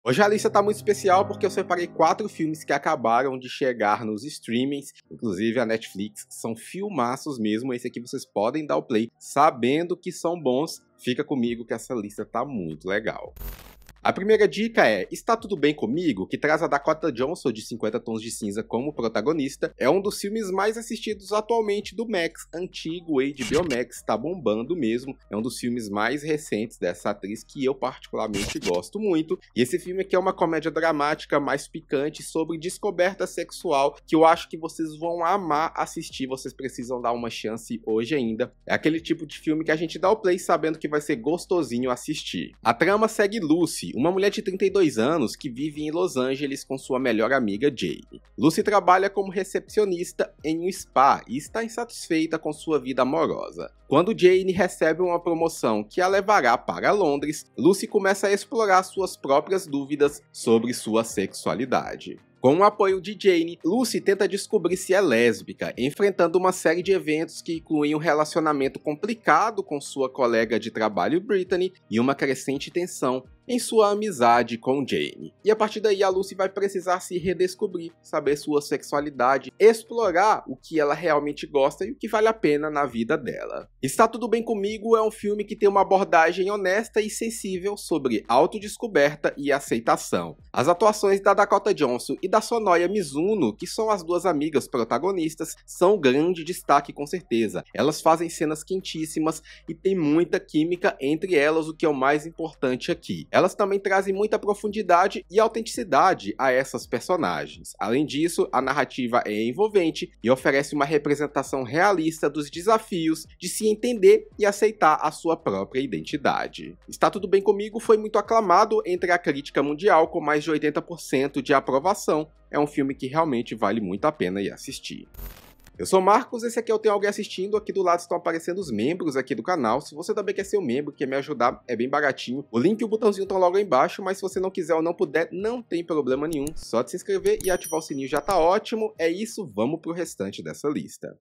Hoje a lista tá muito especial porque eu separei 4 filmes que acabaram de chegar nos streamings, inclusive a Netflix. São filmaços mesmo, esse aqui vocês podem dar o play sabendo que são bons. Fica comigo que essa lista tá muito legal. A primeira dica é Está Tudo Bem Comigo, que traz a Dakota Johnson de 50 Tons de Cinza como protagonista. É um dos filmes mais assistidos atualmente do Max, antigo HBO Max, tá bombando mesmo. É um dos filmes mais recentes dessa atriz que eu particularmente gosto muito. E esse filme aqui é uma comédia dramática mais picante sobre descoberta sexual que eu acho que vocês vão amar assistir, vocês precisam dar uma chance hoje ainda. É aquele tipo de filme que a gente dá o play sabendo que vai ser gostosinho assistir. A trama segue Lucy, uma mulher de 32 anos que vive em Los Angeles com sua melhor amiga Jane. Lucy trabalha como recepcionista em um spa e está insatisfeita com sua vida amorosa. Quando Jane recebe uma promoção que a levará para Londres, Lucy começa a explorar suas próprias dúvidas sobre sua sexualidade. Com o apoio de Jane, Lucy tenta descobrir se é lésbica, enfrentando uma série de eventos que incluem um relacionamento complicado com sua colega de trabalho Brittany e uma crescente tensão em sua amizade com Jane. E a partir daí a Lucy vai precisar se redescobrir, saber sua sexualidade, explorar o que ela realmente gosta e o que vale a pena na vida dela. Está Tudo Bem Comigo é um filme que tem uma abordagem honesta e sensível sobre autodescoberta e aceitação. As atuações da Dakota Johnson e da Sonoya Mizuno, que são as duas amigas protagonistas, são grande destaque com certeza. Elas fazem cenas quentíssimas e tem muita química entre elas, o que é o mais importante aqui. Elas também trazem muita profundidade e autenticidade a essas personagens. Além disso, a narrativa é envolvente e oferece uma representação realista dos desafios de se entender e aceitar a sua própria identidade. Está Tudo Bem Comigo foi muito aclamado entre a crítica mundial com mais de 80% de aprovação. É um filme que realmente vale muito a pena ir assistir. Eu sou o Marcos, esse aqui é o Tem Alguém Assistindo, aqui do lado estão aparecendo os membros aqui do canal. Se você também quer ser um membro, quer me ajudar, é bem baratinho. O link e o botãozinho estão logo aí embaixo, mas se você não quiser ou não puder, não tem problema nenhum. Só de se inscrever e ativar o sininho já tá ótimo. É isso, vamos pro restante dessa lista.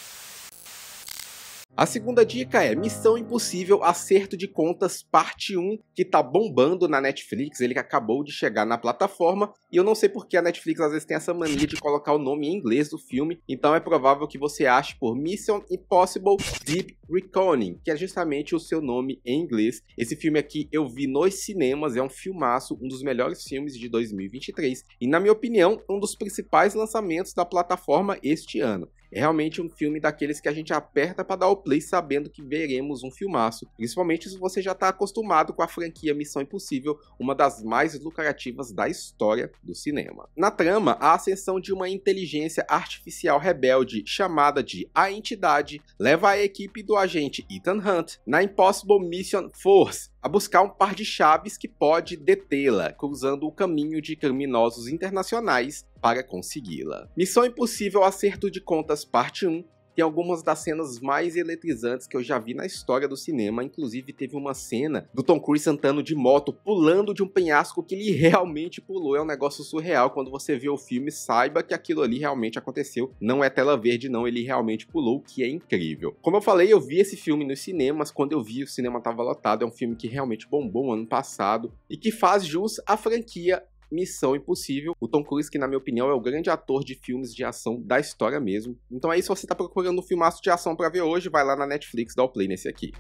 A segunda dica é Missão Impossível Acerto de Contas Parte 1, que tá bombando na Netflix, ele acabou de chegar na plataforma, e eu não sei porque a Netflix às vezes tem essa mania de colocar o nome em inglês do filme, então é provável que você ache por Mission Impossible Deep Reckoning, que é justamente o seu nome em inglês. Esse filme aqui eu vi nos cinemas, é um filmaço, um dos melhores filmes de 2023, e na minha opinião, um dos principais lançamentos da plataforma este ano. É realmente um filme daqueles que a gente aperta para dar o play sabendo que veremos um filmaço, principalmente se você já está acostumado com a franquia Missão Impossível, uma das mais lucrativas da história do cinema. Na trama, a ascensão de uma inteligência artificial rebelde chamada de A Entidade leva a equipe do agente Ethan Hunt na Impossible Mission Force a buscar um par de chaves que pode detê-la, cruzando o caminho de criminosos internacionais para consegui-la. Missão Impossível Acerto de Contas Parte 1 tem algumas das cenas mais eletrizantes que eu já vi na história do cinema. Inclusive teve uma cena do Tom Cruise andando de moto, pulando de um penhasco que ele realmente pulou. É um negócio surreal. Quando você vê o filme, saiba que aquilo ali realmente aconteceu. Não é tela verde não, ele realmente pulou, o que é incrível. Como eu falei, eu vi esse filme nos cinemas. Quando eu vi, o cinema estava lotado. É um filme que realmente bombou ano passado e que faz jus à franquia Missão Impossível. O Tom Cruise, que na minha opinião é o grande ator de filmes de ação da história mesmo. Então aí, se você tá procurando um filmaço de ação pra ver hoje, vai lá na Netflix, dá o play nesse aqui.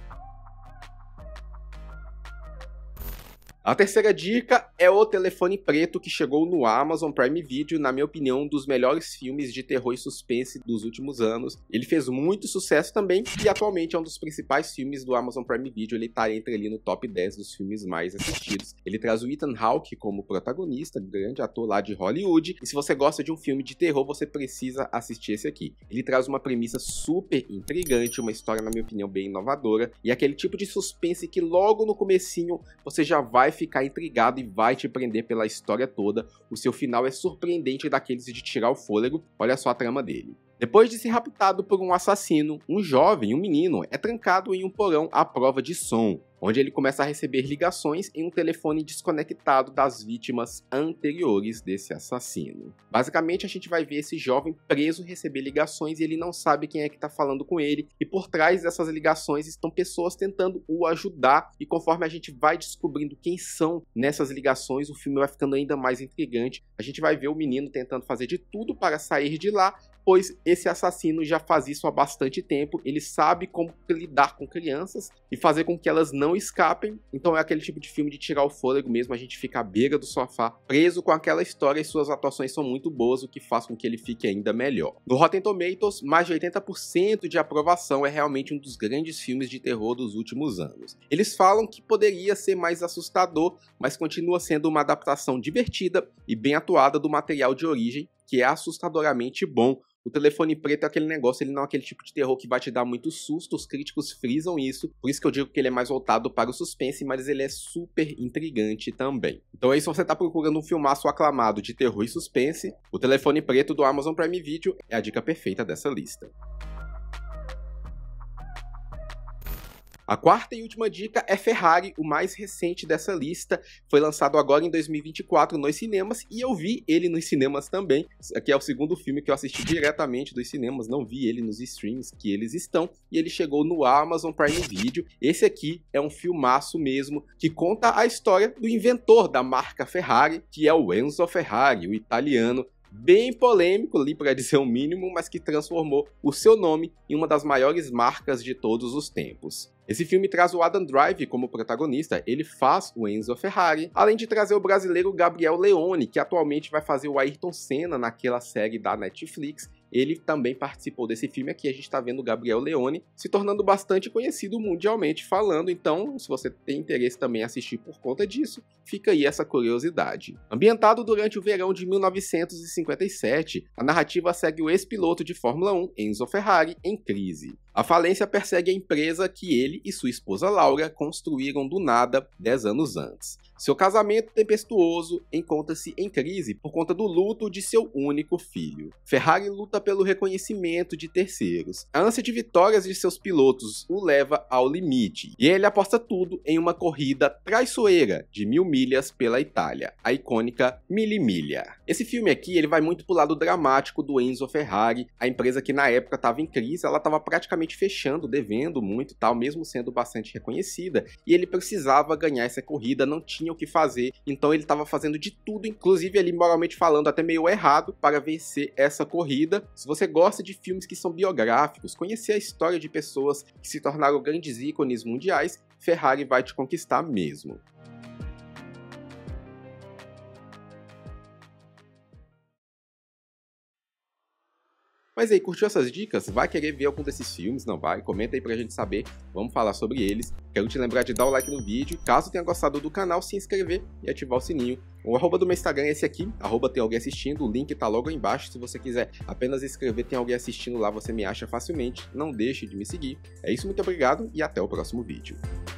A terceira dica é O Telefone Preto, que chegou no Amazon Prime Video, na minha opinião, um dos melhores filmes de terror e suspense dos últimos anos. Ele fez muito sucesso também e atualmente é um dos principais filmes do Amazon Prime Video, ele tá entre ali no top 10 dos filmes mais assistidos. Ele traz o Ethan Hawke como protagonista, grande ator lá de Hollywood, e se você gosta de um filme de terror, você precisa assistir esse aqui. Ele traz uma premissa super intrigante, uma história, na minha opinião, bem inovadora, e aquele tipo de suspense que logo no comecinho você já vai ficar intrigado e vai te prender pela história toda. O seu final é surpreendente, daqueles de tirar o fôlego. Olha só a trama dele. Depois de ser raptado por um assassino, um menino, é trancado em um porão à prova de som. onde ele começa a receber ligações em um telefone desconectado das vítimas anteriores desse assassino. Basicamente, a gente vai ver esse jovem preso receber ligações e ele não sabe quem é que está falando com ele, e por trás dessas ligações estão pessoas tentando o ajudar, e conforme a gente vai descobrindo quem são nessas ligações, o filme vai ficando ainda mais intrigante. A gente vai ver o menino tentando fazer de tudo para sair de lá, pois esse assassino já faz isso há bastante tempo, ele sabe como lidar com crianças e fazer com que elas não escapem, então é aquele tipo de filme de tirar o fôlego mesmo, a gente fica à beira do sofá, preso com aquela história, e suas atuações são muito boas, o que faz com que ele fique ainda melhor. No Rotten Tomatoes, mais de 80% de aprovação, é realmente um dos grandes filmes de terror dos últimos anos. Eles falam que poderia ser mais assustador, mas continua sendo uma adaptação divertida e bem atuada do material de origem, que é assustadoramente bom. O Telefone Preto é aquele negócio, ele não é aquele tipo de terror que vai te dar muito susto, os críticos frisam isso, por isso que eu digo que ele é mais voltado para o suspense, mas ele é super intrigante também. Então aí, se você tá procurando um filmaço aclamado de terror e suspense, o Telefone Preto do Amazon Prime Video é a dica perfeita dessa lista. A quarta e última dica é Ferrari, o mais recente dessa lista. Foi lançado agora em 2024 nos cinemas e eu vi ele nos cinemas também. Aqui é o segundo filme que eu assisti diretamente dos cinemas, não vi ele nos streams que eles estão. E ele chegou no Amazon Prime Video. Esse aqui é um filmaço mesmo, que conta a história do inventor da marca Ferrari, que é o Enzo Ferrari, o italiano. Bem polêmico ali, para dizer o mínimo, mas que transformou o seu nome em uma das maiores marcas de todos os tempos. Esse filme traz o Adam Drive como protagonista, ele faz o Enzo Ferrari, além de trazer o brasileiro Gabriel Leone, que atualmente vai fazer o Ayrton Senna naquela série da Netflix. Ele também participou desse filme aqui, a gente está vendo o Gabriel Leone se tornando bastante conhecido mundialmente falando, então se você tem interesse também em assistir por conta disso, fica aí essa curiosidade. Ambientado durante o verão de 1957, a narrativa segue o ex-piloto de Fórmula 1, Enzo Ferrari, em crise. A falência persegue a empresa que ele e sua esposa Laura construíram do nada 10 anos antes. Seu casamento tempestuoso encontra-se em crise por conta do luto de seu único filho. Ferrari luta pelo reconhecimento de terceiros. A ânsia de vitórias de seus pilotos o leva ao limite, e ele aposta tudo em uma corrida traiçoeira de 1000 milhas pela Itália, a icônica Mille-Miglia. Esse filme aqui ele vai muito pro lado dramático do Enzo Ferrari, a empresa que na época estava em crise, ela estava praticamente fechando, devendo muito e tal, mesmo sendo bastante reconhecida, e ele precisava ganhar essa corrida, não tinha o que fazer, então ele estava fazendo de tudo, inclusive ali moralmente falando até meio errado, para vencer essa corrida. Se você gosta de filmes que são biográficos, conhecer a história de pessoas que se tornaram grandes ícones mundiais, Ferrari vai te conquistar mesmo. Mas aí, curtiu essas dicas? Vai querer ver algum desses filmes? Não vai? Comenta aí pra gente saber, vamos falar sobre eles. Quero te lembrar de dar o like no vídeo, caso tenha gostado do canal, se inscrever e ativar o sininho. O arroba do meu Instagram é esse aqui, arroba tem alguém assistindo, o link tá logo aí embaixo, se você quiser apenas escrever tem alguém assistindo lá, você me acha facilmente, não deixe de me seguir. É isso, muito obrigado e até o próximo vídeo.